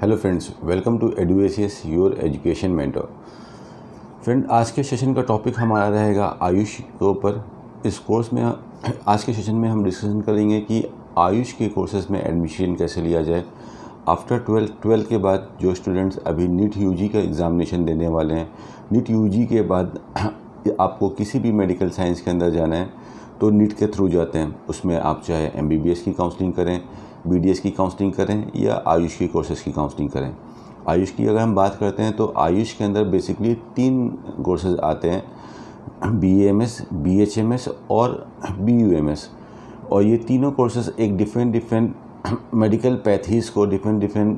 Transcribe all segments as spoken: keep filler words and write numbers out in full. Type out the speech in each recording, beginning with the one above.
Hello friends, welcome to एडुएसियस your education mentor. Friend, आज के सेशन का टॉपिक हमारा रहेगा आयुष के ऊपर। इस कोर्स में आज के सेशन में हम डिस्कशन करेंगे कि आयुष के कोर्सेज में एडमिशन कैसे लिया जाए। आफ्टर ट्वेल्थ ट्वेल्थ के बाद जो स्टूडेंट्स अभी नीट यूजी का एग्ज़ामिनेशन देने वाले हैं, नीट यूजी के बाद आपको किसी भी मेडिकल साइंस के अंदर जाना है तो नीट के थ्रू जाते हैं। उसमें आप चाहे एमबीबीएस की काउंसलिंग करें, बीडीएस की काउंसलिंग करें या आयुष की कोर्सेज़ की काउंसलिंग करें। आयुष की अगर हम बात करते हैं तो आयुष के अंदर बेसिकली तीन कोर्सेज़ आते हैं, बीएएमएस, बीएचएमएस और बीयूएमएस। और ये तीनों कोर्सेज़ एक डिफरेंट डिफरेंट मेडिकल पैथीज़ को, डिफरेंट डिफरेंट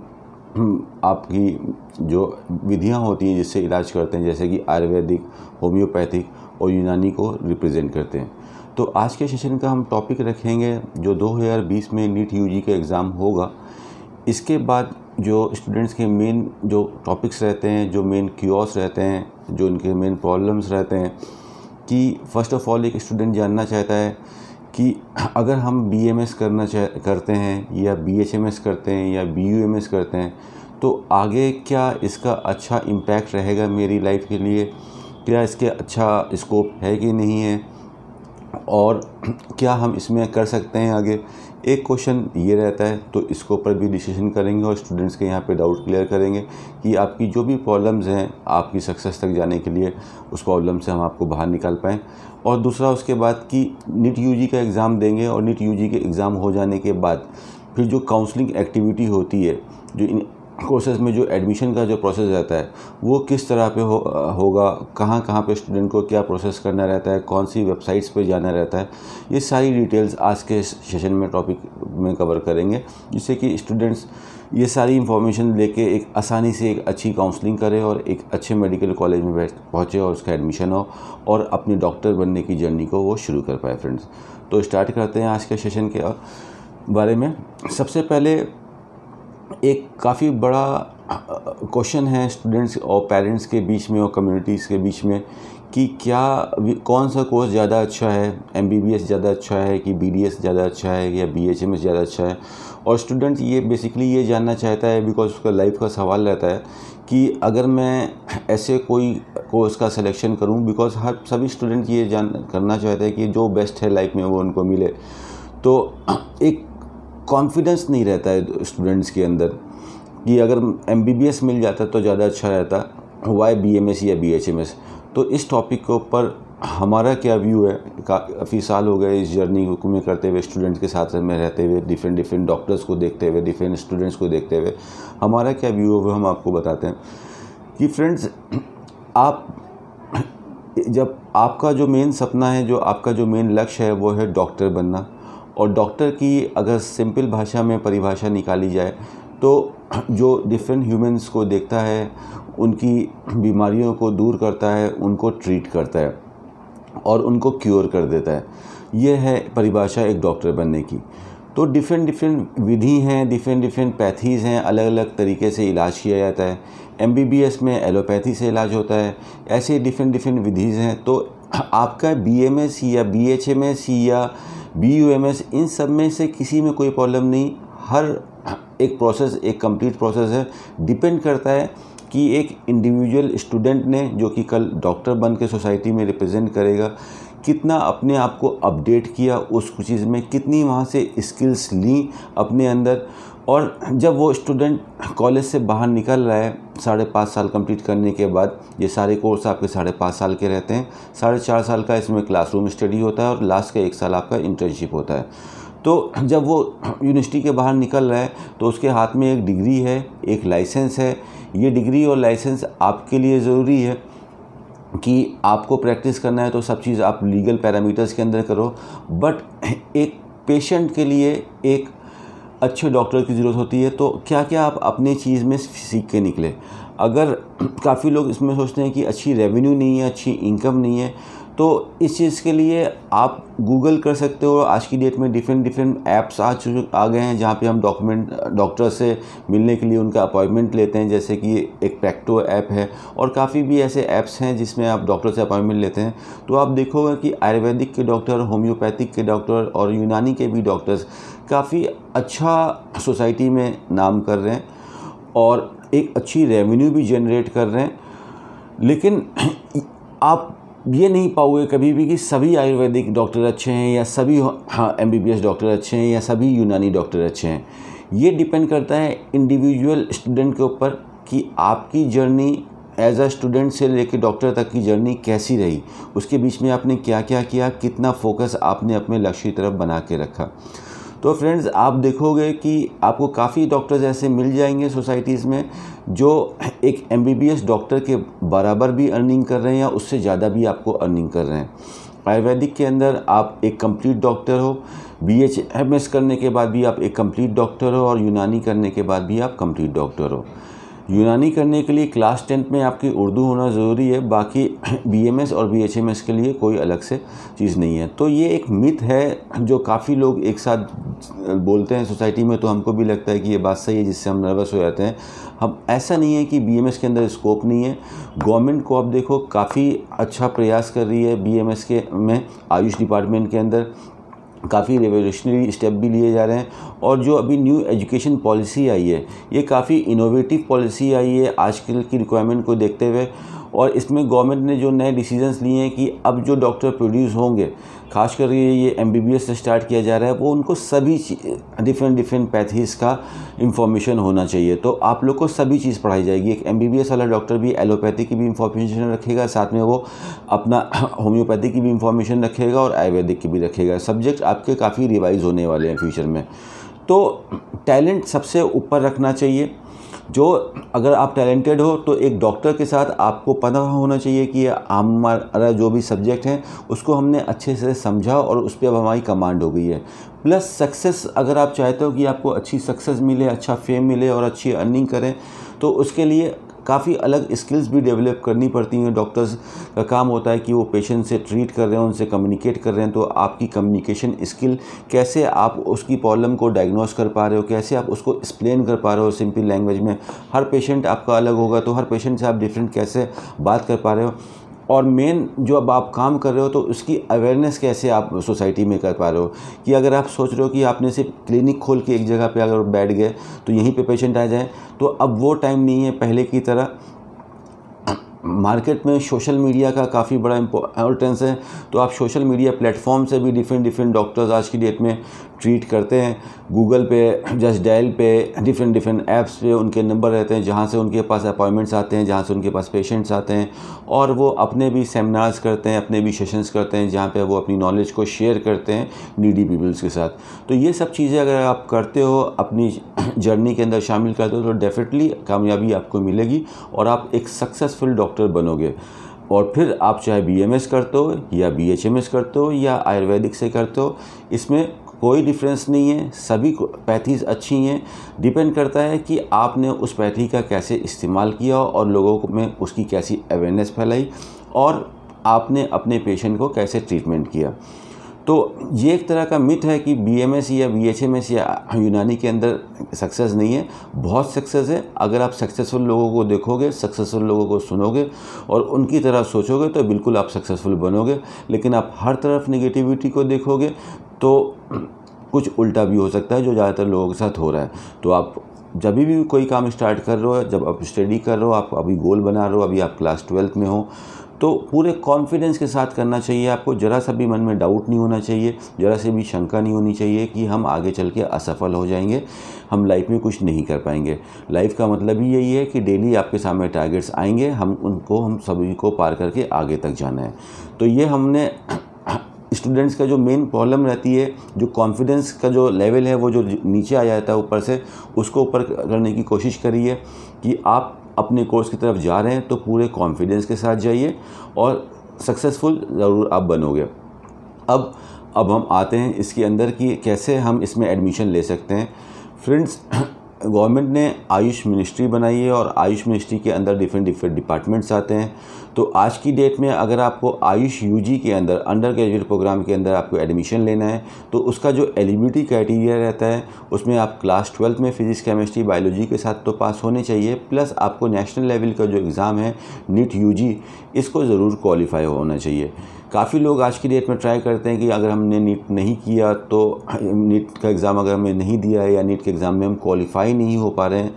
आपकी जो विधियाँ होती हैं जिससे इलाज करते हैं, जैसे कि आयुर्वेदिक, होम्योपैथिक और यूनानी को रिप्रेजेंट करते हैं। तो आज के सेशन का हम टॉपिक रखेंगे जो दो हज़ार बीस में नीट यूजी का एग्ज़ाम होगा। इसके बाद जो स्टूडेंट्स के मेन जो टॉपिक्स रहते हैं, जो मेन क्यूओस रहते हैं, जो उनके मेन प्रॉब्लम्स रहते हैं, कि फ़र्स्ट ऑफ ऑल एक स्टूडेंट जानना चाहता है कि अगर हम बीएमएस करना चाह करते हैं या बीएचएमएस करते हैं या बीयूएमएस करते हैं तो आगे क्या इसका अच्छा इम्पैक्ट रहेगा मेरी लाइफ के लिए, क्या इसके अच्छा स्कोप है कि नहीं है, और क्या हम इसमें कर सकते हैं आगे। एक क्वेश्चन ये रहता है, तो इसके ऊपर भी डिसीजन करेंगे और स्टूडेंट्स के यहाँ पे डाउट क्लियर करेंगे कि आपकी जो भी प्रॉब्लम्स हैं आपकी सक्सेस तक जाने के लिए, उस प्रॉब्लम से हम आपको बाहर निकाल पाएँ। और दूसरा उसके बाद कि नीट यूजी का एग्ज़ाम देंगे और नीट यूजी के एग्ज़ाम हो जाने के बाद फिर जो काउंसलिंग एक्टिविटी होती है, जो इन कोर्सेज़ में जो एडमिशन का जो प्रोसेस रहता है वो किस तरह पे हो होगा, कहाँ कहाँ पे स्टूडेंट को क्या प्रोसेस करना रहता है, कौन सी वेबसाइट्स पे जाना रहता है, ये सारी डिटेल्स आज के सेशन में टॉपिक में कवर करेंगे, जिससे कि स्टूडेंट्स ये सारी इन्फॉर्मेशन लेके एक आसानी से एक अच्छी काउंसलिंग करें और एक अच्छे मेडिकल कॉलेज में पहुँचे और उसका एडमिशन हो और अपनी डॉक्टर बनने की जर्नी को वो शुरू कर पाए। फ्रेंड्स, तो स्टार्ट करते हैं आज के सेशन के बारे में। सबसे पहले एक काफ़ी बड़ा क्वेश्चन है स्टूडेंट्स और पेरेंट्स के बीच में और कम्युनिटीज़ के बीच में कि क्या कौन सा कोर्स ज़्यादा अच्छा है, एमबीबीएस ज़्यादा अच्छा है कि बीडीएस ज़्यादा अच्छा है या बीएचएमएस ज़्यादा अच्छा है। और स्टूडेंट ये बेसिकली ये जानना चाहता है, बिकॉज उसका लाइफ का सवाल रहता है कि अगर मैं ऐसे कोई कोर्स का सिलेक्शन करूं, बिकॉज हर सभी स्टूडेंट ये जान करना चाहते हैं कि जो बेस्ट है लाइफ में वो उनको मिले। तो एक कॉन्फिडेंस नहीं रहता है स्टूडेंट्स के अंदर कि अगर एमबीबीएस मिल जाता तो ज़्यादा अच्छा रहता, वाई बीएमएस या बीएचएमएस। तो इस टॉपिक के ऊपर हमारा क्या व्यू है, काफ़ी साल हो गए इस जर्नी में करते हुए, स्टूडेंट्स के साथ में रहते हुए, डिफरेंट डिफरेंट डॉक्टर्स को देखते हुए, डिफरेंट स्टूडेंट्स को देखते हुए हमारा क्या व्यू है वो हम आपको बताते हैं कि फ्रेंड्स, आप जब आपका जो मेन सपना है, जो आपका जो मेन लक्ष्य है वो है डॉक्टर बनना, और डॉक्टर की अगर सिंपल भाषा में परिभाषा निकाली जाए तो जो डिफरेंट ह्यूमंस को देखता है, उनकी बीमारियों को दूर करता है, उनको ट्रीट करता है और उनको क्योर कर देता है, ये है परिभाषा एक डॉक्टर बनने की। तो डिफरेंट डिफरेंट विधि हैं, डिफरेंट डिफरेंट पैथीज़ हैं, अलग अलग तरीके से इलाज किया जाता है। एमबीबीएस में एलोपैथी से इलाज होता है, ऐसे डिफरेंट डिफरेंट विधीज़ हैं। तो आपका बीएमएस या बीएचएमएस या बीयूएमएस, इन सब में से किसी में कोई प्रॉब्लम नहीं। हर एक प्रोसेस एक कंप्लीट प्रोसेस है। डिपेंड करता है कि एक इंडिविजुअल स्टूडेंट ने, जो कि कल डॉक्टर बन के सोसाइटी में रिप्रेजेंट करेगा, कितना अपने आप को अपडेट किया उस चीज़ में, कितनी वहाँ से स्किल्स ली अपने अंदर। और जब वो स्टूडेंट कॉलेज से बाहर निकल रहा है साढ़े पाँच साल कंप्लीट करने के बाद, ये सारे कोर्स आपके साढ़े पाँच साल के रहते हैं, साढ़े चार साल का इसमें क्लासरूम स्टडी होता है और लास्ट का एक साल आपका इंटर्नशिप होता है। तो जब वो यूनिवर्सिटी के बाहर निकल रहा है तो उसके हाथ में एक डिग्री है, एक लाइसेंस है। ये डिग्री और लाइसेंस आपके लिए ज़रूरी है कि आपको प्रैक्टिस करना है तो सब चीज़ आप लीगल पैरामीटर्स के अंदर करो, बट एक पेशेंट के लिए एक अच्छे डॉक्टर की ज़रूरत होती है। तो क्या क्या आप अपनी चीज़ में सीख के निकले। अगर काफ़ी लोग इसमें सोचते हैं कि अच्छी रेवेन्यू नहीं है, अच्छी इनकम नहीं है, तो इस चीज़ के लिए आप गूगल कर सकते हो। आज की डेट में डिफरेंट डिफरेंट ऐप्स आ चुके आ गए हैं जहाँ पे हम डॉक्यूमेंट डॉक्टर से मिलने के लिए उनका अपॉइंटमेंट लेते हैं, जैसे कि एक प्रैक्टो ऐप है और काफ़ी भी ऐसे ऐप्स हैं जिसमें आप डॉक्टर से अपॉइंटमेंट लेते हैं। तो आप देखोगे कि आयुर्वेदिक के डॉक्टर, होम्योपैथिक के डॉक्टर और यूनानी के भी डॉक्टर्स काफ़ी अच्छा सोसाइटी में नाम कर रहे हैं। और एक अच्छी रेवेन्यू भी जनरेट कर रहे हैं। लेकिन आप ये नहीं पाओगे कभी भी कि सभी आयुर्वेदिक डॉक्टर अच्छे हैं या सभी हाँ M B B S doctor अच्छे हैं या सभी यूनानी डॉक्टर अच्छे हैं। ये डिपेंड करता है इंडिविजुअल स्टूडेंट के ऊपर कि आपकी जर्नी एज अ स्टूडेंट से लेकर डॉक्टर तक की जर्नी कैसी रही, उसके बीच में आपने क्या क्या किया, कितना फोकस आपने अपने लक्ष्य की तरफ बना के रखा। तो फ्रेंड्स, आप देखोगे कि आपको काफ़ी डॉक्टर्स ऐसे मिल जाएंगे सोसाइटीज़ में जो एक M B B S doctor के बराबर भी अर्निंग कर रहे हैं या उससे ज़्यादा भी आपको अर्निंग कर रहे हैं। आयुर्वेदिक के अंदर आप एक कंप्लीट डॉक्टर हो, बी एच एम एस करने के बाद भी आप एक कंप्लीट डॉक्टर हो और यूनानी करने के बाद भी आप कंप्लीट डॉक्टर हो। यूनानी करने के लिए क्लास टेंथ में आपकी उर्दू होना ज़रूरी है, बाकी बी एम एस और बी एच एम एस के लिए कोई अलग से चीज़ नहीं है। तो ये एक मिथ है जो काफ़ी लोग एक साथ बोलते हैं सोसाइटी में, तो हमको भी लगता है कि ये बात सही है, जिससे हम नर्वस हो जाते हैं। हम ऐसा नहीं है कि बी एम एस के अंदर स्कोप नहीं है। गवर्नमेंट को आप देखो काफ़ी अच्छा प्रयास कर रही है बी एम एस के में, आयुष डिपार्टमेंट के अंदर काफ़ी रेवोल्यूशनरी स्टेप भी लिए जा रहे हैं। और जो अभी न्यू एजुकेशन पॉलिसी आई है, ये काफ़ी इनोवेटिव पॉलिसी आई है आजकल की रिक्वायरमेंट को देखते हुए। और इसमें गवर्नमेंट ने जो नए डिसीजंस लिए हैं कि अब जो डॉक्टर प्रोड्यूस होंगे, खासकर ये एम बी बी एस से स्टार्ट किया जा रहा है, वो उनको सभी डिफरेंट डिफरेंट पैथीज का इंफॉर्मेशन होना चाहिए। तो आप लोग को सभी चीज़ पढ़ाई जाएगी। एक एम बी बी एस वाला डॉक्टर भी एलोपैथी की भी इंफॉर्मेशन रखेगा, साथ में वो अपना होम्योपैथी की भी इंफॉर्मेशन रखेगा और आयुर्वेदिक की भी रखेगा। सब्जेक्ट आपके काफ़ी रिवाइज होने वाले हैं फ्यूचर में। तो टैलेंट सबसे ऊपर रखना चाहिए। जो अगर आप टैलेंटेड हो तो एक डॉक्टर के साथ आपको पता होना चाहिए कि हमारा जो भी सब्जेक्ट है उसको हमने अच्छे से समझा और उस पर अब हमारी कमांड हो गई है। प्लस सक्सेस, अगर आप चाहते हो कि आपको अच्छी सक्सेस मिले, अच्छा फेम मिले और अच्छी अर्निंग करें, तो उसके लिए काफ़ी अलग स्किल्स भी डेवलप करनी पड़ती हैं। डॉक्टर्स का काम होता है कि वो पेशेंट से ट्रीट कर रहे हैं, उनसे कम्युनिकेट कर रहे हैं, तो आपकी कम्युनिकेशन स्किल, कैसे आप उसकी प्रॉब्लम को डायग्नोस कर पा रहे हो, कैसे आप उसको एक्सप्लेन कर पा रहे हो सिंपल लैंग्वेज में। हर पेशेंट आपका अलग होगा, तो हर पेशेंट से आप डिफरेंट कैसे बात कर पा रहे हो। और मेन जो अब आप काम कर रहे हो तो उसकी अवेयरनेस कैसे आप सोसाइटी में कर पा रहे हो। कि अगर आप सोच रहे हो कि आपने सिर्फ क्लिनिक खोल के एक जगह पे अगर बैठ गए तो यहीं पे पेशेंट आ जाए, तो अब वो टाइम नहीं है पहले की तरह। मार्केट में सोशल मीडिया का काफ़ी बड़ा इम्पोर्टेंस है, तो आप सोशल मीडिया प्लेटफॉर्म से भी डिफरेंट डिफरेंट डॉक्टर्स आज की डेट में ट्रीट करते हैं। गूगल पे, जस्ट डायल पे, डिफरेंट डिफरेंट ऐप्स पे उनके नंबर रहते हैं, जहाँ से उनके पास अपॉइंटमेंट्स आते हैं, जहाँ से उनके पास पेशेंट्स आते हैं। और वो अपने भी सेमिनार्स करते हैं, अपने भी सेशंस करते हैं, जहाँ पे वो अपनी नॉलेज को शेयर करते हैं नीडी पीपल्स के साथ। तो ये सब चीज़ें अगर आप करते हो, अपनी जर्नी के अंदर शामिल करते हो, तो डेफिनेटली कामयाबी आपको मिलेगी और आप एक सक्सेसफुल डॉक्टर बनोगे। और फिर आप चाहे बी एम एस करते हो या बी एच एम एस करते हो या आयुर्वेदिक से करते हो, इसमें कोई डिफरेंस नहीं है। सभी पैथीज अच्छी हैं। डिपेंड करता है कि आपने उस पैथी का कैसे इस्तेमाल किया और लोगों में उसकी कैसी अवेयरनेस फैलाई और आपने अपने पेशेंट को कैसे ट्रीटमेंट किया। तो ये एक तरह का मिथ है कि बी एम एस या बी एच एम एस या यूनानी के अंदर सक्सेस नहीं है। बहुत सक्सेस है। अगर आप सक्सेसफुल लोगों को देखोगे, सक्सेसफुल लोगों को सुनोगे और उनकी तरह सोचोगे, तो बिल्कुल आप सक्सेसफुल बनोगे। लेकिन आप हर तरफ नेगेटिविटी को देखोगे तो कुछ उल्टा भी हो सकता है, जो ज़्यादातर लोगों के साथ हो रहा है। तो आप जब भी कोई काम स्टार्ट कर रहे हो, जब आप स्टडी कर रहे हो, आप अभी गोल बना रहे हो, अभी आप क्लास ट्वेल्थ में हो, तो पूरे कॉन्फिडेंस के साथ करना चाहिए। आपको ज़रा सा भी मन में डाउट नहीं होना चाहिए, ज़रा से भी शंका नहीं होनी चाहिए कि हम आगे चल के असफल हो जाएंगे, हम लाइफ में कुछ नहीं कर पाएंगे। लाइफ का मतलब ही यही है कि डेली आपके सामने टारगेट्स आएंगे, हम उनको हम सभी को पार करके आगे तक जाना है। तो ये हमने स्टूडेंट्स का जो मेन प्रॉब्लम रहती है, जो कॉन्फिडेंस का जो लेवल है वो जो नीचे आ जाता है ऊपर से, उसको ऊपर करने की कोशिश करिए कि आप अपने कोर्स की तरफ जा रहे हैं तो पूरे कॉन्फिडेंस के साथ जाइए और सक्सेसफुल ज़रूर आप बनोगे। अब अब हम आते हैं इसके अंदर कि कैसे हम इसमें एडमिशन ले सकते हैं। फ्रेंड्स, गवर्नमेंट ने आयुष मिनिस्ट्री बनाई है और आयुष मिनिस्ट्री के अंदर डिफरेंट डिफरेंट डिपार्टमेंट्स आते हैं। तो आज की डेट में अगर आपको आयुष यूजी के अंदर, अंडर ग्रेजुएट प्रोग्राम के अंदर आपको एडमिशन लेना है, तो उसका जो एलिजिबिलिटी क्राइटेरिया रहता है, उसमें आप क्लास ट्वेल्थ में फिजिक्स, केमिस्ट्री, बायोलॉजी के साथ तो पास होने चाहिए, प्लस आपको नेशनल लेवल का जो एग्ज़ाम है नीट यूजी, इसको ज़रूर क्वालिफाई होना चाहिए। काफ़ी लोग आज की डेट में ट्राई करते हैं कि अगर हमने नीट नहीं किया, तो नीट का एग्ज़ाम अगर हमने नहीं दिया है या नीट के एग्ज़ाम में हम क्वालिफाई नहीं हो पा रहे हैं,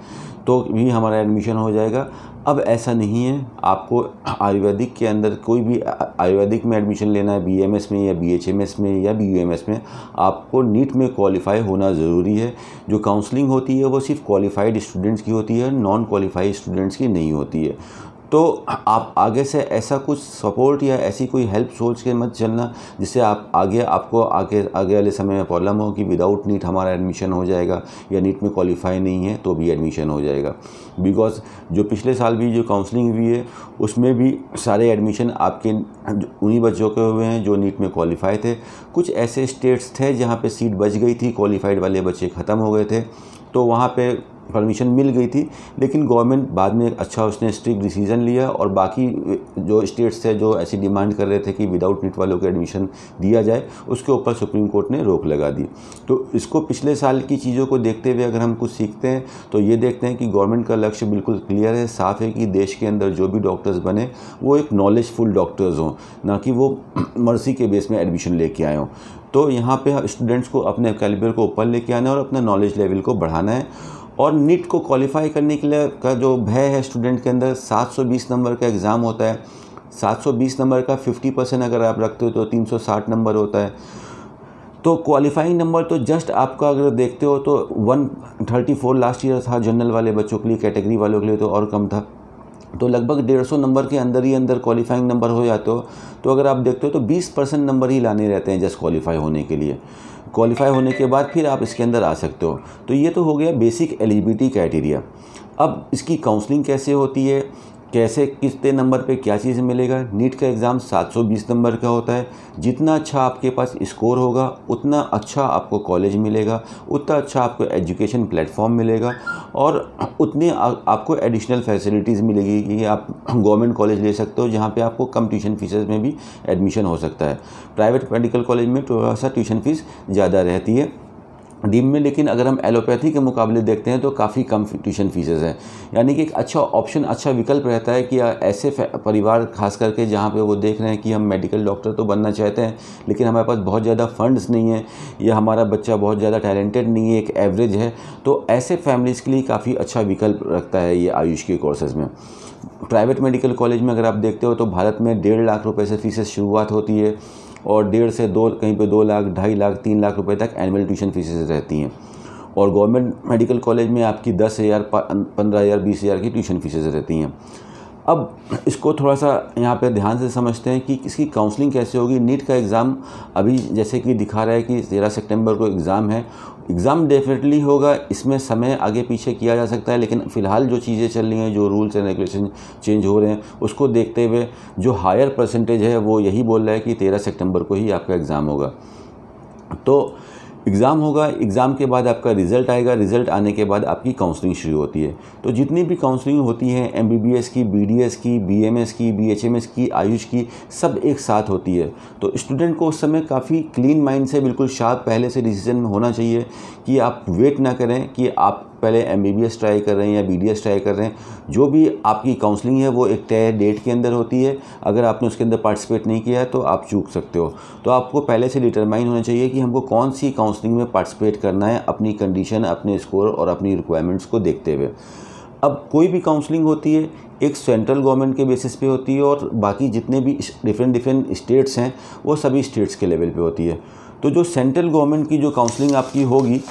तो भी हमारा एडमिशन हो जाएगा। अब ऐसा नहीं है, आपको आयुर्वेदिक के अंदर कोई भी आयुर्वेदिक में एडमिशन लेना है, बीएमएस में या बीएचएमएस में या बीयूएमएस में, आपको नीट में क्वालिफाई होना ज़रूरी है। जो काउंसलिंग होती है वो सिर्फ क्वालिफाइड स्टूडेंट्स की होती है, नॉन क्वालिफाइड स्टूडेंट्स की नहीं होती है। तो आप आगे से ऐसा कुछ सपोर्ट या ऐसी कोई हेल्प सोच के मत चलना जिससे आप आगे आपको आगे आगे वाले समय में प्रॉब्लम हो कि विदाउट नीट हमारा एडमिशन हो जाएगा या नीट में क्वालिफाई नहीं है तो भी एडमिशन हो जाएगा। बिकॉज जो पिछले साल भी जो काउंसलिंग हुई है उसमें भी सारे एडमिशन आपके उन्हीं बच्चों के हुए हैं जो नीट में क्वालिफाई थे। कुछ ऐसे स्टेट्स थे जहाँ पे सीट बच गई थी, क्वालिफाइड वाले बच्चे ख़त्म हो गए थे, तो वहाँ पे परमिशन मिल गई थी, लेकिन गवर्नमेंट बाद में अच्छा उसने स्ट्रिक्ट डिसीजन लिया और बाकी जो स्टेट्स थे जो ऐसी डिमांड कर रहे थे कि विदाउट नीट वालों को एडमिशन दिया जाए, उसके ऊपर सुप्रीम कोर्ट ने रोक लगा दी। तो इसको पिछले साल की चीज़ों को देखते हुए अगर हम कुछ सीखते हैं तो ये देखते हैं कि गवर्नमेंट का लक्ष्य बिल्कुल क्लियर है, साफ़ है कि देश के अंदर जो भी डॉक्टर्स बने वो एक नॉलेजफुल डॉक्टर्स हों, ना कि वो मर्जी के बेस में एडमिशन लेके आए हों। तो यहाँ पे स्टूडेंट्स को अपने कैलिबर को ऊपर लेके आना है और अपना नॉलेज लेवल को बढ़ाना है। और नीट को क्वालिफाई करने के लिए का जो भय है स्टूडेंट के अंदर, सात सौ बीस नंबर का एग्ज़ाम होता है। सात सौ बीस नंबर का पचास परसेंट अगर आप रखते हो तो तीन सौ साठ नंबर होता है। तो क्वालिफाइंग नंबर तो जस्ट आपका अगर देखते हो तो एक सौ चौंतीस लास्ट ईयर था जनरल वाले बच्चों के लिए, कैटेगरी वालों के लिए तो और कम था। तो लगभग डेढ़ सौ नंबर के अंदर ही अंदर क्वालिफाइंग नंबर हो जाते हो। तो अगर आप देखते हो तो बीस परसेंट नंबर ही लाने रहते हैं जस्ट क्वालिफाई होने के लिए। क्वालिफाई होने के बाद फिर आप इसके अंदर आ सकते हो। तो ये तो हो गया बेसिक एलिजिबिलिटी क्राइटेरिया। अब इसकी काउंसलिंग कैसे होती है, कैसे कितने नंबर पे क्या चीज़ मिलेगा। नीट का एग्ज़ाम सात सौ बीस नंबर का होता है। जितना अच्छा आपके पास स्कोर होगा उतना अच्छा आपको कॉलेज मिलेगा, उतना अच्छा आपको एजुकेशन प्लेटफॉर्म मिलेगा और उतनी आ, आपको एडिशनल फैसिलिटीज़ मिलेगी कि आप गवर्नमेंट कॉलेज ले सकते हो जहाँ पे आपको कम ट्यूशन फीसेस में भी एडमिशन हो सकता है। प्राइवेट मेडिकल कॉलेज में थोड़ा सा ट्यूशन फीस ज़्यादा रहती है डीम में, लेकिन अगर हम एलोपैथी के मुकाबले देखते हैं तो काफ़ी कम ट्यूशन फीसेस हैं। यानी कि एक अच्छा ऑप्शन, अच्छा विकल्प रहता है कि ऐसे परिवार खास करके जहाँ पे वो देख रहे हैं कि हम मेडिकल डॉक्टर तो बनना चाहते हैं लेकिन हमारे पास बहुत ज़्यादा फंड्स नहीं है या हमारा बच्चा बहुत ज़्यादा टैलेंटेड नहीं है, एक एवरेज है, तो ऐसे फैमिलीज़ के लिए काफ़ी अच्छा विकल्प रखता है ये आयुष के कोर्सेज़ में। प्राइवेट मेडिकल कॉलेज में अगर आप देखते हो तो भारत में डेढ़ लाख रुपये से फीसेस शुरुआत होती है और डेढ़ से दो, कहीं पे दो लाख, ढाई लाख, तीन लाख रुपए तक एनुअल ट्यूशन फीसेस रहती हैं। और गवर्नमेंट मेडिकल कॉलेज में आपकी दस हज़ार, पंद्रह हज़ार, बीस हज़ार की ट्यूशन फीसेस रहती हैं। अब इसको थोड़ा सा यहाँ पे ध्यान से समझते हैं कि इसकी काउंसलिंग कैसे होगी। नीट का एग्ज़ाम अभी जैसे कि दिखा रहा है कि तेरह सितंबर को एग्ज़ाम है। एग्ज़ाम डेफिनेटली होगा, इसमें समय आगे पीछे किया जा सकता है, लेकिन फ़िलहाल जो चीज़ें चल रही हैं, जो रूल्स एंड रेगुलेशन चेंज हो रहे हैं, उसको देखते हुए जो हायर परसेंटेज है वो यही बोल रहा है कि तेरह सितंबर को ही आपका एग्ज़ाम होगा। तो एग्ज़ाम होगा, एग्ज़ाम के बाद आपका रिज़ल्ट आएगा, रिज़ल्ट आने के बाद आपकी काउंसलिंग शुरू होती है। तो जितनी भी काउंसलिंग होती है एमबीबीएस की, बीडीएस की, बीएमएस की, बीएचएमएस की, आयुष की, सब एक साथ होती है। तो स्टूडेंट को उस समय काफ़ी क्लीन माइंड से, बिल्कुल शार्प पहले से डिसीजन होना चाहिए कि आप वेट ना करें कि आप पहले एमबीबीएस ट्राई कर रहे हैं या बीडीएस ट्राई कर रहे हैं। जो भी आपकी काउंसलिंग है वो एक तय डेट के अंदर होती है। अगर आपने उसके अंदर पार्टिसिपेट नहीं किया है तो आप चूक सकते हो। तो आपको पहले से डिटरमाइन होना चाहिए कि हमको कौन सी काउंसलिंग में पार्टिसिपेट करना है, अपनी कंडीशन, अपने स्कोर और अपनी रिक्वायरमेंट्स को देखते हुए। अब कोई भी काउंसलिंग होती है एक सेंट्रल गवर्नमेंट के बेसिस पे होती है और बाकी जितने भी डिफरेंट डिफरेंट स्टेट्स हैं वो सभी स्टेट्स के लेवल पे होती है। तो जो सेंट्रल गवर्नमेंट की जो काउंसलिंग आपकी होगी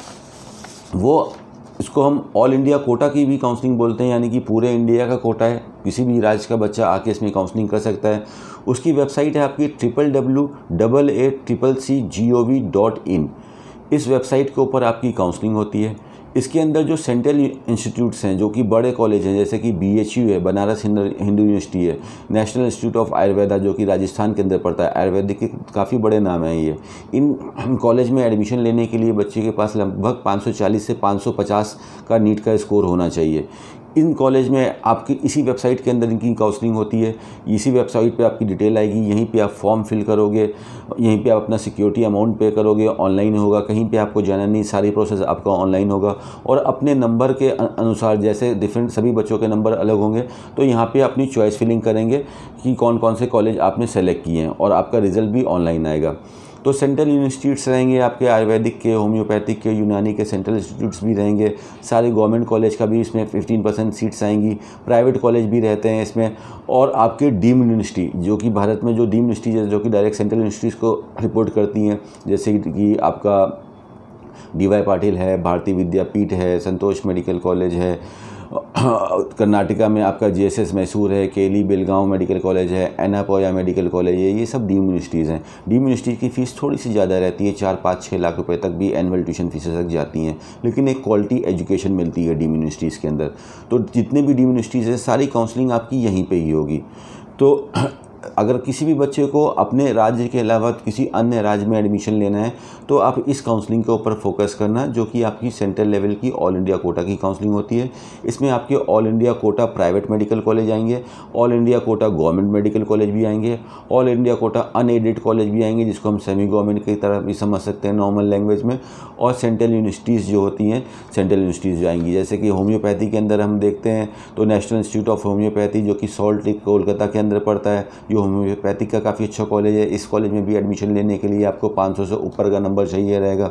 वो, इसको हम ऑल इंडिया कोटा की भी काउंसलिंग बोलते हैं, यानी कि पूरे इंडिया का कोटा है, किसी भी राज्य का बच्चा आके इसमें काउंसलिंग कर सकता है। उसकी वेबसाइट है आपकी triple W double A triple C G O V dot in. इस वेबसाइट के ऊपर आपकी काउंसलिंग होती है। इसके अंदर जो सेंट्रल इंस्टीट्यूट्स हैं जो कि बड़े कॉलेज हैं, जैसे कि बीएचयू है, बनारस हिंदू यूनिवर्सिटी है, नेशनल इंस्टीट्यूट ऑफ आयुर्वेदा जो कि राजस्थान के अंदर पड़ता है, आयुर्वेदिक के काफ़ी बड़े नाम हैं ये। इन कॉलेज में एडमिशन लेने के लिए बच्चे के पास लगभग पाँच सौ चालीस से पाँच सौ पचास का नीट का स्कोर होना चाहिए। इन कॉलेज में आपकी इसी वेबसाइट के अंदर इनकी काउंसलिंग होती है। इसी वेबसाइट पे आपकी डिटेल आएगी, यहीं पे आप फॉर्म फिल करोगे, यहीं पे आप अपना सिक्योरिटी अमाउंट पे करोगे, ऑनलाइन होगा, कहीं पे आपको जाना नहीं, सारी प्रोसेस आपका ऑनलाइन होगा। और अपने नंबर के अनुसार, जैसे डिफरेंट सभी बच्चों के नंबर अलग होंगे, तो यहाँ पे अपनी चॉइस फिलिंग करेंगे कि कौन कौन से कॉलेज आपने सेलेक्ट किए हैं और आपका रिज़ल्ट भी ऑनलाइन आएगा। तो तो सेंट्रल इंस्टीट्यूट्स रहेंगे आपके, आयुर्वेदिक के, होम्योपैथिक के, यूनानी के सेंट्रल इंस्टीट्यूट्स भी रहेंगे। सारे गवर्नमेंट कॉलेज का भी इसमें फिफ्टीन परसेंट सीट्स आएंगी, प्राइवेट कॉलेज भी रहते हैं इसमें। और आपके डीम्ड यूनिवर्सिटी, जो कि भारत में जो डीम्ड यूनिवर्सिटीज है जो कि डायरेक्ट सेंट्रल यूनिवर्सिटीज़ को रिपोर्ट करती हैं, जैसे कि आपका डी वाई पाटिल है, भारतीय विद्यापीठ है, संतोष मेडिकल कॉलेज है, कर्नाटका में आपका जे एस एस मैसूर है, केली बेलगांव मेडिकल कॉलेज है, एनापोया मेडिकल कॉलेज है, ये सब डीम्ड यूनिवर्सिटीज़ हैं। डीम्ड यूनिवर्सिटी की फ़ीस थोड़ी सी ज़्यादा रहती है, चार पाँच छः लाख रुपए तक भी एनुअल ट्यूशन फीसें तक जाती हैं, लेकिन एक क्वालिटी एजुकेशन मिलती है डीम्ड यूनिवर्सिटीज़ के अंदर। तो जितने भी डीम्ड यूनिवर्सिटीज़ हैं सारी काउंसलिंग आपकी यहीं पर ही होगी। तो अगर किसी भी बच्चे को अपने राज्य के अलावा किसी अन्य राज्य में एडमिशन लेना है तो आप इस काउंसलिंग के ऊपर फोकस करना, जो कि आपकी सेंट्रल लेवल की ऑल इंडिया कोटा की काउंसलिंग होती है। इसमें आपके all India quota private medical college आएंगे, all India quota government medical college भी आएंगे, all India quota unaided college भी आएंगे, जिसको हम सेमी गवर्नमेंट की तरह भी समझ सकते हैं नॉर्मल लैंग्वेज में, और सेंट्रल यूनिवर्सिटीज़ जो होती हैं सेंट्रल यूनिवर्सिटीज़ आएंगी। जैसे कि होम्योपैथी के अंदर हम देखते हैं तो नेशनल इंस्टीट्यूट ऑफ होम्योपैथी, जो कि सॉल्ट लेक कोलकाता के अंदर पड़ता है, ये होम्योपैथी का काफ़ी अच्छा कॉलेज है। इस कॉलेज में भी एडमिशन लेने के लिए आपको पाँच सौ से ऊपर का नंबर चाहिए रहेगा।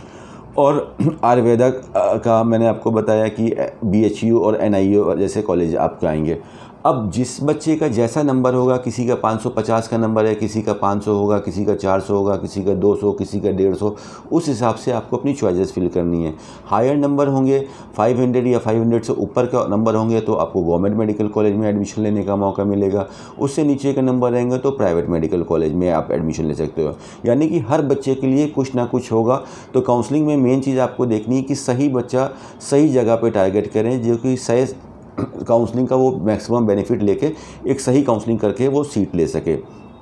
और आयुर्वेदा का मैंने आपको बताया कि बी एच यू और एन आई यू जैसे कॉलेज आपके आएंगे। अब जिस बच्चे का जैसा नंबर होगा, किसी का पाँच सौ पचास का नंबर है, किसी का पाँच सौ होगा, किसी का चार सौ होगा, किसी का दो सौ, किसी का डेढ़ सौ, उस हिसाब से आपको अपनी चॉइसेस फिल करनी है। हायर नंबर होंगे, पाँच सौ या पाँच सौ से ऊपर का नंबर होंगे तो आपको गवर्नमेंट मेडिकल कॉलेज में एडमिशन लेने का मौका मिलेगा। उससे नीचे के नंबर रहेंगे तो प्राइवेट मेडिकल कॉलेज में आप एडमिशन ले सकते हो। यानी कि हर बच्चे के लिए कुछ ना कुछ होगा। तो काउंसलिंग में मेन चीज़ आपको देखनी है कि सही बच्चा सही जगह पर टारगेट करें, जो कि सही काउंसलिंग का वो मैक्सिमम बेनिफिट लेके एक सही काउंसलिंग करके वो सीट ले सके।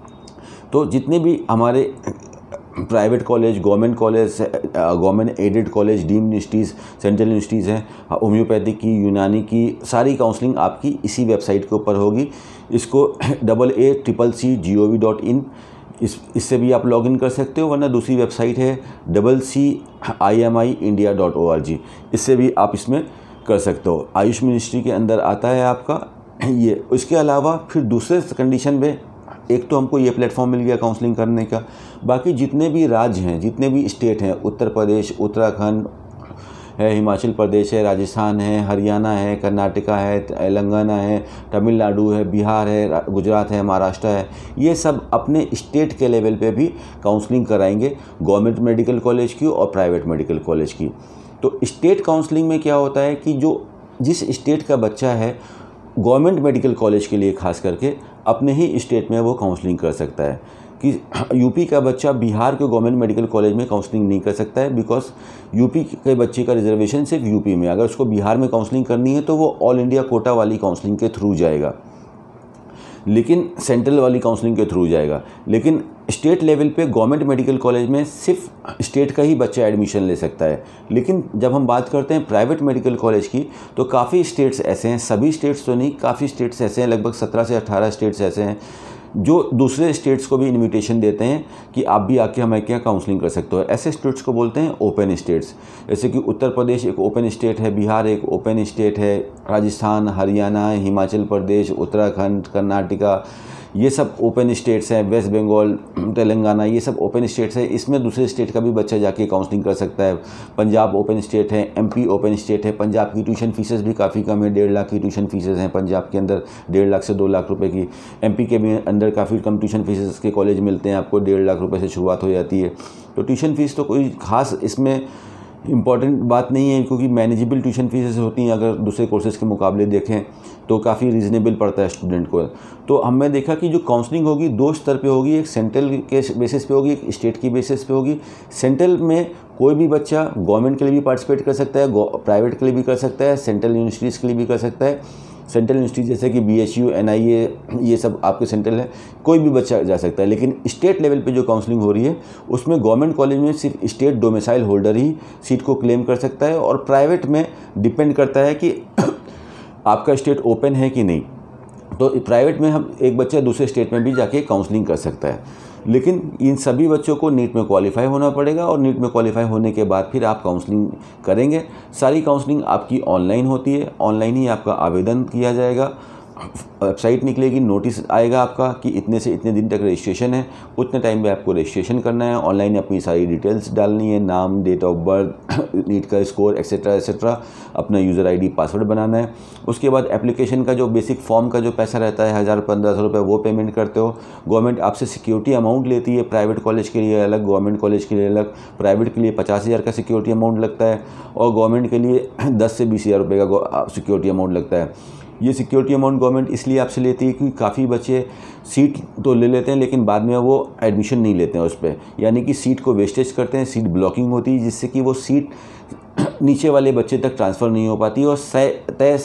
तो जितने भी हमारे private college, government college, government aided college, deemed universities, central universities हैं, होम्योपैथिक की, यूनानी की, सारी काउंसलिंग आपकी इसी वेबसाइट के ऊपर होगी। इसको double A triple C G O V dot in इस इससे भी आप लॉगिन कर सकते हो, वरना दूसरी वेबसाइट है double C I M I India dot O R G, इससे भी आप इसमें कर सकते हो। आयुष मिनिस्ट्री के अंदर आता है आपका ये। इसके अलावा फिर दूसरे कंडीशन में एक तो हमको ये प्लेटफॉर्म मिल गया काउंसलिंग करने का, बाकी जितने भी राज्य हैं, जितने भी स्टेट हैं, उत्तर प्रदेश, उत्तराखंड है, हिमाचल प्रदेश है, राजस्थान है, हरियाणा है, कर्नाटका है, तेलंगाना है, तमिलनाडु है, बिहार है, गुजरात है, महाराष्ट्र है, ये सब अपने स्टेट के लेवल पे भी काउंसलिंग कराएंगे, गवर्नमेंट मेडिकल कॉलेज की और प्राइवेट मेडिकल कॉलेज की। तो स्टेट काउंसलिंग में क्या होता है कि जो जिस स्टेट का बच्चा है गवर्नमेंट मेडिकल कॉलेज के लिए खास करके अपने ही स्टेट में वो काउंसलिंग कर सकता है, कि यूपी का बच्चा बिहार के गवर्नमेंट मेडिकल कॉलेज में काउंसलिंग नहीं कर सकता है, बिकॉज यूपी के बच्चे का रिजर्वेशन सिर्फ यूपी में। अगर उसको बिहार में काउंसलिंग करनी है तो वो ऑल इंडिया कोटा वाली काउंसलिंग के थ्रू जाएगा, लेकिन सेंट्रल वाली काउंसलिंग के थ्रू जाएगा। लेकिन स्टेट लेवल पे गवर्नमेंट मेडिकल कॉलेज में सिर्फ स्टेट का ही बच्चा एडमिशन ले सकता है। लेकिन जब हम बात करते हैं प्राइवेट मेडिकल कॉलेज की तो काफ़ी स्टेट्स ऐसे हैं, सभी स्टेट्स तो नहीं, काफ़ी स्टेट्स ऐसे हैं, लगभग सत्रह से अठारह स्टेट्स ऐसे हैं जो दूसरे स्टेट्स को भी इनविटेशन देते हैं कि आप भी आके हमारे क्या काउंसलिंग कर सकते हो। ऐसे स्टेट्स को बोलते हैं ओपन स्टेट्स। जैसे कि उत्तर प्रदेश एक ओपन स्टेट है, बिहार एक ओपन स्टेट है, राजस्थान, हरियाणा, हिमाचल प्रदेश, उत्तराखंड, कर्नाटका, ये सब ओपन स्टेट्स हैं, वेस्ट बंगाल, तेलंगाना, ये सब ओपन स्टेट्स हैं। इसमें दूसरे स्टेट का भी बच्चा जाके काउंसलिंग कर सकता है। पंजाब ओपन स्टेट है, एमपी ओपन स्टेट है। पंजाब की ट्यूशन फीसेस भी काफ़ी कम है, डेढ़ लाख की ट्यूशन फीसेस हैं पंजाब के अंदर, डेढ़ लाख से दो लाख रुपए की। एमपी के भी अंदर काफ़ी कम ट्यूशन फीसेस के कॉलेज मिलते हैं, आपको डेढ़ लाख रुपये से शुरुआत हो जाती है। तो ट्यूशन फीस तो कोई खास इसमें इम्पॉर्टेंट बात नहीं है, क्योंकि मैनेजेबल ट्यूशन फीसेस होती हैं। अगर दूसरे कोर्सेज़ के मुकाबले देखें तो काफ़ी रीज़नेबल पड़ता है स्टूडेंट को। तो हमने देखा कि जो काउंसलिंग होगी दो स्तर पे होगी, एक सेंट्रल के बेसिस पे होगी, एक स्टेट की बेसिस पे होगी। सेंट्रल में कोई भी बच्चा गवर्नमेंट के लिए भी पार्टिसिपेट कर सकता है, प्राइवेट के लिए भी कर सकता है, सेंट्रल यूनिवर्सिटीज़ के लिए भी कर सकता है। सेंट्रल यूनिवर्सिटी जैसे कि B H U, N I A, ये सब आपके सेंट्रल है, कोई भी बच्चा जा सकता है। लेकिन स्टेट लेवल पे जो काउंसलिंग हो रही है उसमें गवर्नमेंट कॉलेज में सिर्फ स्टेट डोमिसाइल होल्डर ही सीट को क्लेम कर सकता है, और प्राइवेट में डिपेंड करता है कि आपका स्टेट ओपन है कि नहीं। तो प्राइवेट में हम एक बच्चा दूसरे स्टेट में भी जाके काउंसलिंग कर सकता है। लेकिन इन सभी बच्चों को नीट में क्वालिफाई होना पड़ेगा, और नीट में क्वालिफाई होने के बाद फिर आप काउंसलिंग करेंगे। सारी काउंसलिंग आपकी ऑनलाइन होती है, ऑनलाइन ही आपका आवेदन किया जाएगा, वेबसाइट निकलेगी, नोटिस आएगा आपका कि इतने से इतने दिन तक रजिस्ट्रेशन है, उतने टाइम में आपको रजिस्ट्रेशन करना है, ऑनलाइन अपनी सारी डिटेल्स डालनी है, नाम, डेट ऑफ बर्थ, नीट का स्कोर, एक्सेट्रा एक्सेट्रा, अपना यूज़र आईडी पासवर्ड बनाना है। उसके बाद एप्लीकेशन का जो बेसिक फॉर्म का जो पैसा रहता है हज़ार पंद्रह सौ रुपये वो पेमेंट करते हो। गवर्नमेंट आपसे सिक्योरिटी अमाउंट लेती है, प्राइवेट कॉलेज के लिए अलग, गवर्नमेंट कॉलेज के लिए अलग। प्राइवेट के लिए पचास हज़ार का सिक्योरिटी अमाउंट लगता है और गवर्नमेंट के लिए दस से बीस हज़ार रुपये का सिक्योरिटी अमाउंट लगता है। ये सिक्योरिटी अमाउंट गवर्नमेंट इसलिए आपसे लेती है क्योंकि काफ़ी बच्चे सीट तो ले लेते हैं लेकिन बाद में वो एडमिशन नहीं लेते हैं उस पर, यानी कि सीट को वेस्टेज करते हैं, सीट ब्लॉकिंग होती है जिससे कि वो सीट नीचे वाले बच्चे तक ट्रांसफ़र नहीं हो पाती और तय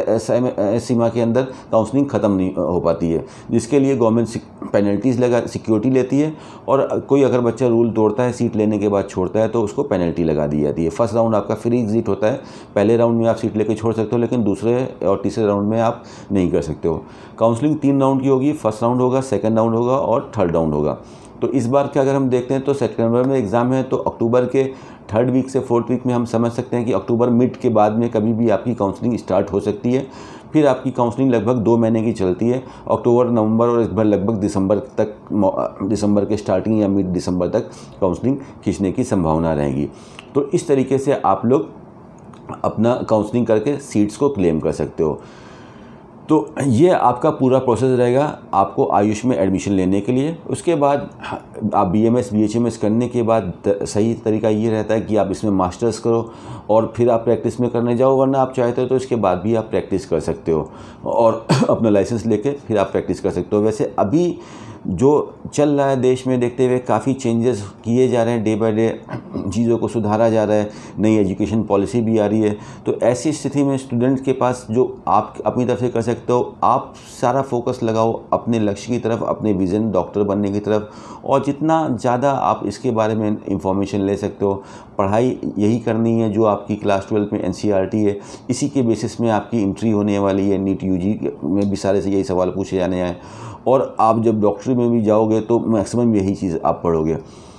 तय सीमा के अंदर काउंसलिंग ख़त्म नहीं हो पाती है, जिसके लिए गवर्नमेंट पेनल्टीज़ लगा सिक्योरिटी लेती है। और कोई अगर बच्चा रूल तोड़ता है, सीट लेने के बाद छोड़ता है, तो उसको पेनल्टी लगा दी जाती है। फर्स्ट राउंड आपका फ्री एग्जिट होता है, पहले राउंड में आप सीट लेकर छोड़ सकते हो लेकिन दूसरे और तीसरे राउंड में आप नहीं कर सकते हो। काउंसलिंग तीन राउंड की होगी, फर्स्ट राउंड होगा, सेकेंड राउंड होगा और थर्ड राउंड होगा। तो इस बार का अगर हम देखते हैं तो सितंबर में एग्ज़ाम है, तो अक्टूबर के थर्ड वीक से फोर्थ वीक में हम समझ सकते हैं कि अक्टूबर मिड के बाद में कभी भी आपकी काउंसलिंग स्टार्ट हो सकती है। फिर आपकी काउंसलिंग लगभग दो महीने की चलती है, अक्टूबर, नवंबर और इस बार लगभग दिसंबर तक, दिसंबर के स्टार्टिंग या मिड दिसंबर तक काउंसलिंग खींचने की संभावना रहेगी। तो इस तरीके से आप लोग अपना काउंसलिंग करके सीट्स को क्लेम कर सकते हो। तो ये आपका पूरा प्रोसेस रहेगा आपको आयुष में एडमिशन लेने के लिए। उसके बाद आप बीएमएस बीएचएमएस करने के बाद सही तरीका ये रहता है कि आप इसमें मास्टर्स करो और फिर आप प्रैक्टिस में करने जाओ, वरना आप चाहते हो तो इसके बाद भी आप प्रैक्टिस कर सकते हो और अपना लाइसेंस लेके फिर आप प्रैक्टिस कर सकते हो। वैसे अभी जो चल रहा है देश में देखते हुए काफ़ी चेंजेस किए जा रहे हैं, डे बाय डे चीज़ों को सुधारा जा रहा है, नई एजुकेशन पॉलिसी भी आ रही है। तो ऐसी स्थिति में स्टूडेंट्स के पास जो आप अपनी तरफ से कर सकते हो, आप सारा फोकस लगाओ अपने लक्ष्य की तरफ, अपने विज़न डॉक्टर बनने की तरफ, और जितना ज़्यादा आप इसके बारे में इंफॉर्मेशन ले सकते हो। पढ़ाई यही करनी है जो आपकी क्लास ट्वेल्थ में एनसीईआरटी है, इसी के बेसिस में आपकी एंट्री होने वाली है। नीट यूजी में भी सारे से यही सवाल पूछे जाने हैं और आप जब डॉक्टरी में भी जाओगे तो मैक्सिमम यही चीज़ आप पढ़ोगे।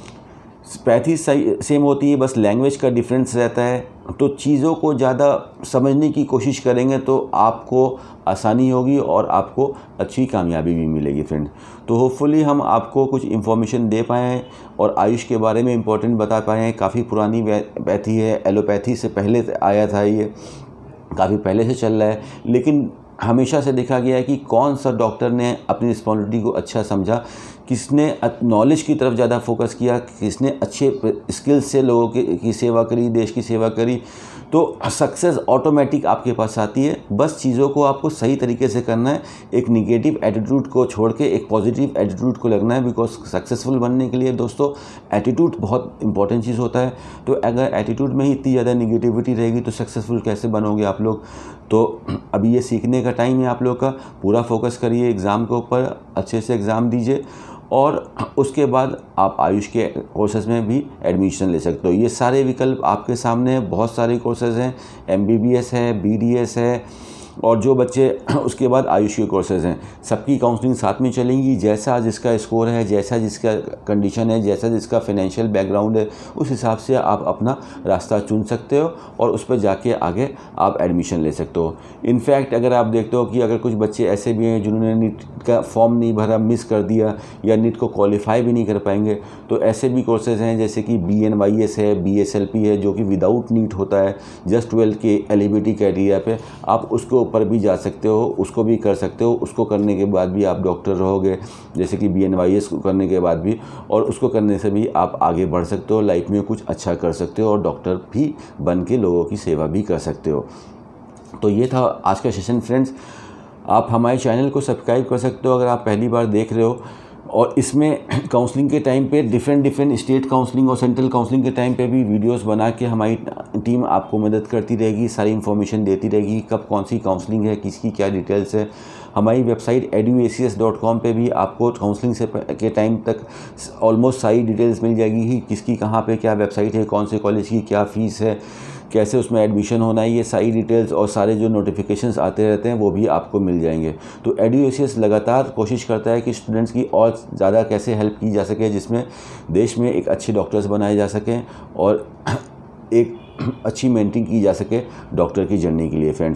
पैथी सही सेम होती है, बस लैंग्वेज का डिफरेंस रहता है। तो चीज़ों को ज़्यादा समझने की कोशिश करेंगे तो आपको आसानी होगी और आपको अच्छी कामयाबी भी मिलेगी फ्रेंड। तो होपफुली हम आपको कुछ इन्फॉर्मेशन दे पाए हैं और आयुष के बारे में इम्पोर्टेंट बता पाए हैं। काफ़ी पुरानी पैथी है, एलोपैथी से पहले आया था, ये काफ़ी पहले से चल रहा है, लेकिन हमेशा से देखा गया है कि कौन सा डॉक्टर ने अपनी रिस्पॉन्सिबिलिटी को अच्छा समझा, किसने नॉलेज की तरफ ज़्यादा फोकस किया, किसने अच्छे स्किल्स से लोगों की सेवा करी, देश की सेवा करी, तो सक्सेस ऑटोमेटिक आपके पास आती है। बस चीज़ों को आपको सही तरीके से करना है, एक निगेटिव एटीट्यूड को छोड़ के एक पॉजिटिव एटीट्यूड को लगना है। बिकॉज सक्सेसफुल बनने के लिए दोस्तों एटीट्यूड बहुत इंपॉर्टेंट चीज़ होता है। तो अगर एटीट्यूड में ही इतनी ज़्यादा निगेटिविटी रहेगी तो सक्सेसफुल कैसे बनोगे आप लोग। तो अभी ये सीखने का टाइम है आप लोग का, पूरा फोकस करिए एग्ज़ाम के ऊपर, अच्छे से एग्ज़ाम दीजिए और उसके बाद आप आयुष के कोर्सेज़ में भी एडमिशन ले सकते हो। ये सारे विकल्प आपके सामने हैं, बहुत सारे कोर्सेज़ हैं, एमबीबीएस है, बीडीएस है और जो बच्चे उसके बाद आयुष के कोर्सेज़ हैं, सबकी काउंसलिंग साथ में चलेंगी। जैसा जिसका स्कोर है, जैसा जिसका कंडीशन है, जैसा जिसका फाइनेंशियल बैकग्राउंड है, उस हिसाब से आप अपना रास्ता चुन सकते हो और उस पर जाके आगे आप एडमिशन ले सकते हो। इनफैक्ट अगर आप देखते हो कि अगर कुछ बच्चे ऐसे भी हैं जिन्होंने नीट का फॉर्म नहीं भरा, मिस कर दिया या नीट को क्वालिफाई भी नहीं कर पाएंगे, तो ऐसे भी कोर्सेज़ हैं जैसे कि बी एन वाई एस है, बी एस एल पी है, जो कि विदाउट नीट होता है, जस्ट ट्वेल्थ के एलिजिबिलिटी क्राइटेरिया पे आप उसको पर भी जा सकते हो, उसको भी कर सकते हो। उसको करने के बाद भी आप डॉक्टर रहोगे, जैसे कि बी एन वाई एस को करने के बाद भी, और उसको करने से भी आप आगे बढ़ सकते हो, लाइफ में कुछ अच्छा कर सकते हो और डॉक्टर भी बन के लोगों की सेवा भी कर सकते हो। तो ये था आज का सेशन फ्रेंड्स। आप हमारे चैनल को सब्सक्राइब कर सकते हो अगर आप पहली बार देख रहे हो, और इसमें काउंसलिंग के टाइम पे डिफरेंट डिफरेंट स्टेट काउंसलिंग और सेंट्रल काउंसलिंग के टाइम पे भी वीडियोस बना के हमारी टीम आपको मदद करती रहेगी, सारी इन्फॉर्मेशन देती रहेगी, कब कौन सी काउंसलिंग है, किसकी क्या डिटेल्स है। हमारी website edu A C S dot com पर भी आपको काउंसलिंग से के टाइम तक ऑलमोस्ट सारी डिटेल्स मिल जाएगी कि किसकी कहाँ पे क्या वेबसाइट है, कौन से कॉलेज की क्या फ़ीस है, कैसे उसमें एडमिशन होना है, ये सारी डिटेल्स और सारे जो नोटिफिकेशंस आते रहते हैं वो भी आपको मिल जाएंगे। तो एडू ए सी एस लगातार कोशिश करता है कि स्टूडेंट्स की और ज़्यादा कैसे हेल्प की जा सके, जिसमें देश में एक अच्छे डॉक्टर्स बनाए जा सकें और एक अच्छी मेंटरिंग की जा सके डॉक्टर की जर्नी के लिए फ्रेंड्स।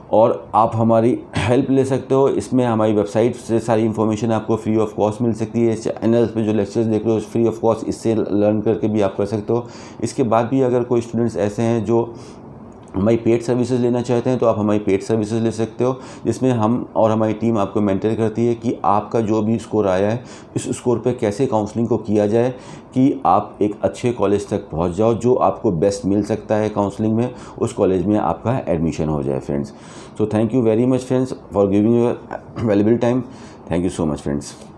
और आप हमारी हेल्प ले सकते हो। इसमें हमारी वेबसाइट से सारी इन्फॉर्मेशन आपको फ्री ऑफ कॉस्ट मिल सकती है। चैनल पे जो लेक्चर्स देख रहे हो फ्री ऑफ कॉस्ट इससे लर्न करके भी आप कर सकते हो। इसके बाद भी अगर कोई स्टूडेंट्स ऐसे हैं जो हमारी पेड सर्विसेज लेना चाहते हैं तो आप हमारी पेड सर्विसेज ले सकते हो, जिसमें हम और हमारी टीम आपको मेंटर करती है कि आपका जो भी स्कोर आया है इस स्कोर पे कैसे काउंसलिंग को किया जाए कि आप एक अच्छे कॉलेज तक पहुंच जाओ, जो आपको बेस्ट मिल सकता है काउंसलिंग में, उस कॉलेज में आपका एडमिशन हो जाए friends. So thank you very much friends for giving your valuable time. Thank you so much friends.